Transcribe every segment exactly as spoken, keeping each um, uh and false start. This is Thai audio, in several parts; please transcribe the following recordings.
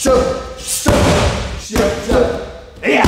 ชุบชุบชุบชุบเอ้ย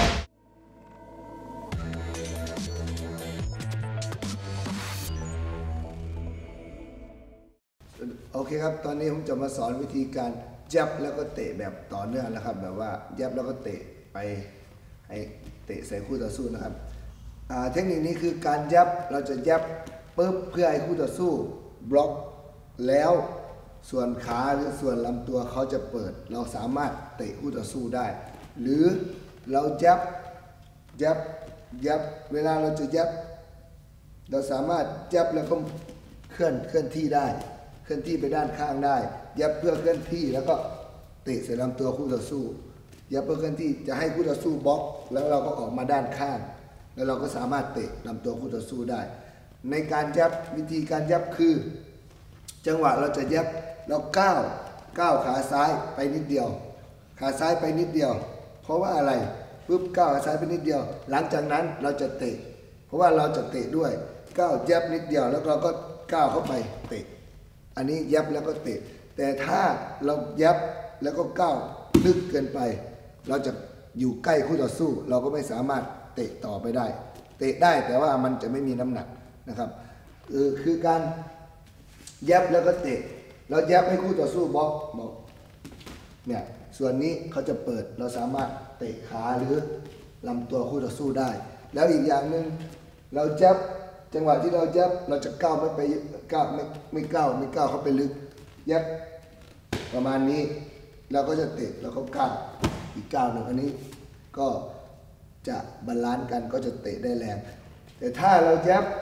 โอเคครับตอนนี้ผมจะมาสอนวิธีการยับแล้วก็เตะแบบต่อเนื่องนะครับแบบว่ายับแล้วก็เตะไปให้เตะใส่คู่ต่อสู้นะครับเทคนิคนี้คือการยับเราจะยับปุ๊บเพื่อให้คู่ต่อสู้บล็อกแล้วส่วนขาหรือส่วนลำตัวเขาจะเปิดเราสามารถเตะคู่ต่อสู้ได้หรือเรายับยับยับเวลาเราจะยับเราสามารถยับแล้วก็เคลื่อนเคลื่อนที่ได้เคลื่อนที่ไปด้านข้างได้ยับเพื่อเคลื่อนที่แล้วก็เตะใส่ลำตัวคู่ต่อสู้ยับเพื่อเคลื่อนที่จะให้คู่ต่อสู้บล็อกแล้วเราก็ออกมาด้านข้างแล้วเราก็สามารถเตะลำตัวคู่ต่อสู้ได้ในการยับวิธีการยับคือจังหวะเราจะยับเราก้าวก้าวขาซ้ายไปนิดเดียวขาซ้ายไปนิดเดียวเพราะว่าอะไรปุ๊บก้าวขาซ้ายไปนิดเดียวหลังจากนั้นเราจะเตะเพราะว่าเราจะเตะด้วยก้าวยับนิดเดียวแล้วเราก็ก้าวเข้าไปเตะอันนี้ยับแล้วก็เตะแต่ถ้าเรายับแล้วก็ก้าวลึกเกินไปเราจะอยู่ใกล้คู่ต่อสู้เราก็ไม่สามารถเตะต่อไปได้เตะได้แต่ว่ามันจะไม่มีน้ำหนักนะครับเออคือการยับแล้วก็เตะเรายับให้คู่ต่อสู้บล็อกบอกเนี่ยส่วนนี้เขาจะเปิดเราสามารถเตะขาหรือลำตัวคู่ต่อสู้ได้แล้วอีกอย่างหนึ่งเรายับจังหวะที่เรายับเราจะก้าวไม่ไปก้าวไม่ไม่ก้าวไม่ก้าวเข้าไปลึกยับประมาณนี้เราก็จะเตะแล้วก็ก้าวอีกก้าวหนึ่งอันนี้ก็จะบาลานซ์กันก็จะเตะได้แรงแต่ถ้าเรายับ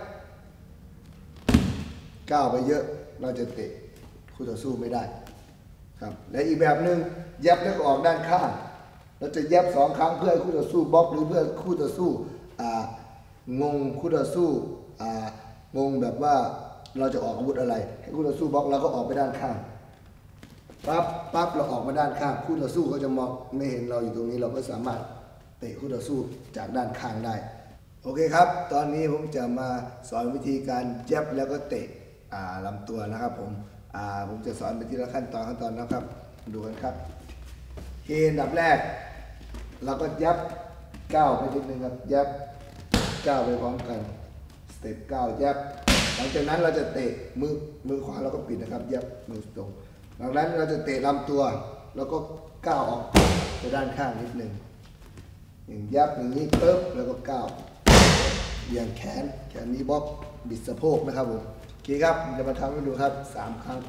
ก้าวไปเยอะเราจะเตะคู่ต่อสู้ไม่ได้ครับและอีกแบบหนึ่งยับแล้วก็ออกด้านข้างเราจะยับสองครั้งเพื่อให้คู่ต่อสู้บล็อกหรือเพื่อคู่ต่อสู้งงคู่ต่อสู้งงแบบว่าเราจะออกอาวุธอะไรให้คู่ต่อสู้บล็อกเราก็ออกไปด้านข้างปั๊บปั๊บเราออกมาด้านข้างคู่ต่อสู้ก็จะมองไม่เห็นเราอยู่ตรงนี้เราก็สามารถเตะคู่ต่อสู้จากด้านข้างได้โอเคครับตอนนี้ผมจะมาสอนวิธีการยับแล้วก็เตะลำตัวนะครับผมผมจะสอนไปทีละขั้นตอนขั้นตอนนะครับดูกันครับเกณฑ์อันดับแรกเราก็ยับก้าวไปนิดนึงครับยับก้าวไปพร้อมกันสเต็ปก้าวยับหลังจากนั้นเราจะเตะมือมือขวาเราก็ปิดนะครับยับมือตรงหลังจากนั้นเราจะเตะลำตัวแล้วก็ก้าวออกไปด้านข้างนิดนึงอย่างยับอย่างนี้ปึ๊บแล้วก็ก้าวอย่างแขนแขนนี้บล็อกบิดสะโพกนะครับผมโอเคครับจะมาทำให้ดูครับสามครั้ง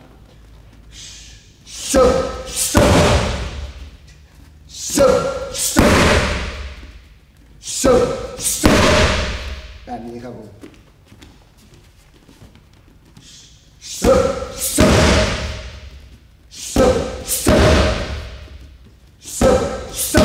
ชุบชุบชุบชุบชุบชุบแบบนี้ครับผมชุบชุบชุบชุบชุบชุบ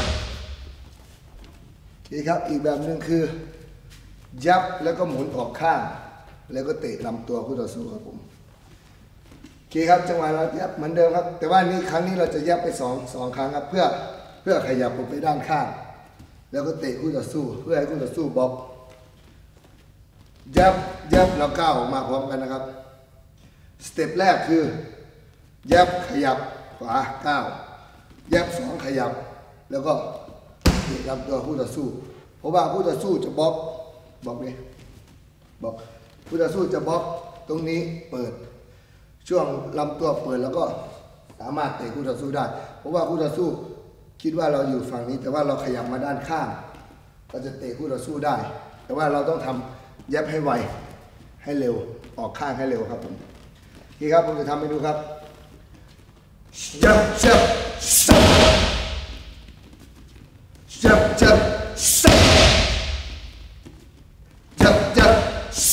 โอเคครับอีกแบบหนึ่งคือยับแล้วก็หมุนออกข้างแล้วก็เตะลำตัวคู่ต่อสู้ครับผมโอเคครับจังหวะเรายับเหมือนเดิมครับแต่ว่านี้ครั้งนี้เราจะยับไปสองสองครั้งครับเพื่อเพื่อขยับออกไปด้านข้างแล้วก็เตะคู่ต่อสู้เพื่อให้คู่ต่อสู้บล็อกยับยับเราก้าวออกมาพร้อมกันนะครับสเต็ปแรกคือยับขยับขวาก้าวยับสองขยับแล้วก็เตะลำตัวคู่ต่อสู้เพราะว่าคู่ต่อสู้จะบล็อกบล็อกนี่บล็อกคู่ต่อสู้จะบล็อกตรงนี้เปิดช่วงลำตัวเปิดแล้วก็สามารถเตะคู่ต่อสู้ได้เพราะว่าคู่ต่อสู้คิดว่าเราอยู่ฝั่งนี้แต่ว่าเราขยับมาด้านข้างเราจะเตะคู่ต่อสู้ได้แต่ว่าเราต้องทำยับให้ไวให้เร็วออกข้างให้เร็วครับผมนี่ครับผมจะทำให้ดูครับยับยับยับยับยับยับ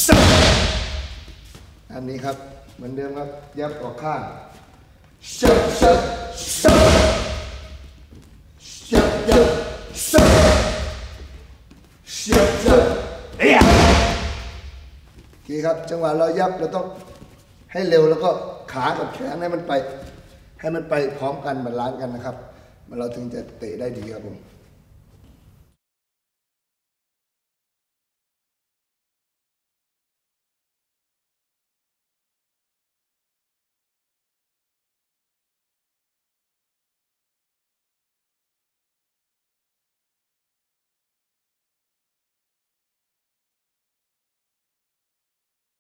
อันนี้ครับเหมือนเดิมครับยับออกข้างยับยับยับยับยับยับยับเอ้ยโอเคครับจังหวะเรายับเราต้องให้เร็วแล้วก็ขากับแขนให้มันไปให้มันไปพร้อมกันบาลานซ์กันนะครับเราถึงจะเตะได้ดีครับผม